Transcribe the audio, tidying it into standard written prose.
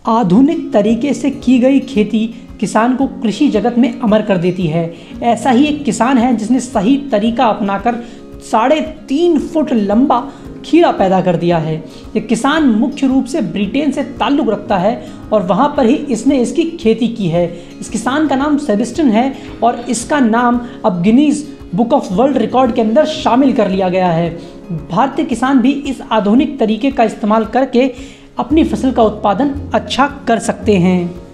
आधुनिक तरीके से की गई खेती किसान को कृषि जगत में अमर कर देती है। ऐसा ही एक किसान है जिसने सही तरीका अपनाकर 3.5 फुट लंबा खीरा पैदा कर दिया है। ये किसान मुख्य रूप से ब्रिटेन से ताल्लुक़ रखता है और वहाँ पर ही इसने इसकी खेती की है। इस किसान का नाम सेबेस्टियन है और इसका नाम अब Guinness book of world record के अंदर शामिल कर लिया गया है। भारतीय किसान भी इस आधुनिक तरीके का इस्तेमाल करके अपनी फसल का उत्पादन अच्छा कर सकते हैं।